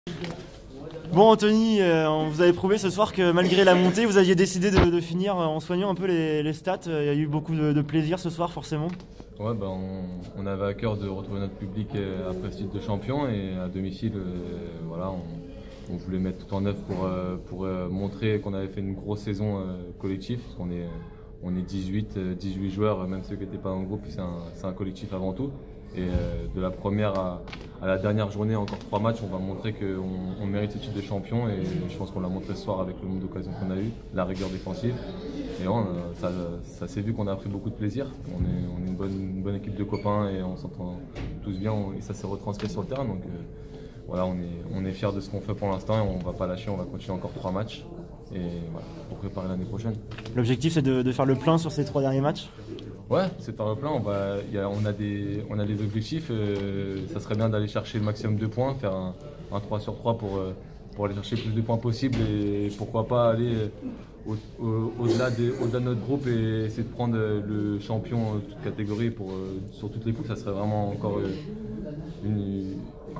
Bon Anthony, on vous avait prouvé ce soir que malgré la montée, vous aviez décidé de finir en soignant un peu les stats. Il y a eu beaucoup de plaisir ce soir forcément. Ouais, on avait à cœur de retrouver notre public après ce titre de champion et à domicile, voilà, on voulait mettre tout en œuvre pour montrer qu'on avait fait une grosse saison collective, parce qu'on est 18 joueurs, même ceux qui n'étaient pas dans le groupe, c'est un collectif avant tout. Et de la première à la dernière journée, encore 3 matchs, on va montrer qu'on mérite ce titre de champion et je pense qu'on l'a montré ce soir avec le nombre d'occasions qu'on a eu, la rigueur défensive. Et ça s'est vu qu'on a pris beaucoup de plaisir. On est une bonne équipe de copains et on s'entend tous bien et ça s'est retranscrit sur le terrain. Donc voilà, on est fiers de ce qu'on fait pour l'instant et on ne va pas lâcher, on va continuer encore 3 matchs et voilà, pour préparer l'année prochaine. L'objectif c'est de faire le plein sur ces 3 derniers matchs. Ouais, c'est faire le plein. On a des objectifs. Ça serait bien d'aller chercher le maximum de points, faire un 3 sur 3 pour aller chercher le plus de points possible et pourquoi pas aller au-delà de notre groupe et essayer de prendre le champion de toute catégorie sur toutes les poules. Ça serait vraiment encore une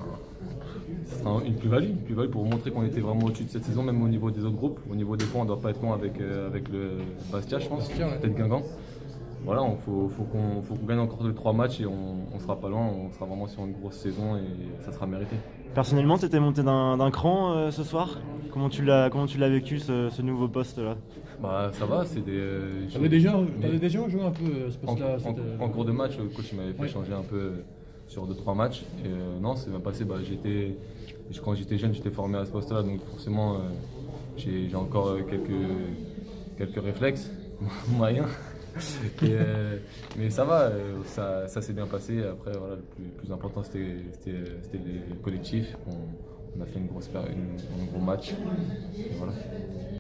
plus-value pour montrer qu'on était vraiment au-dessus de cette saison, même au niveau des autres groupes. Au niveau des points, on ne doit pas être loin avec le Bastia, je pense, peut-être Guingamp. Voilà, faut qu'on gagne encore 2-3 matchs et on sera pas loin, on sera vraiment sur une grosse saison et ça sera mérité. Personnellement, tu étais monté d'un cran ce soir. Comment tu l'as vécu ce nouveau poste là? Bah ça va, c'est des. T'avais déjà joué un peu ce poste-là en cours de match, le coach m'avait fait changer un peu sur 2-3 matchs. Et non, c'est bien passé. Quand j'étais jeune, j'étais formé à ce poste-là, donc forcément j'ai encore quelques réflexes moyens. Mais ça va, ça s'est bien passé. Après, voilà, le plus important c'était le collectif. On a fait un gros match. Et voilà.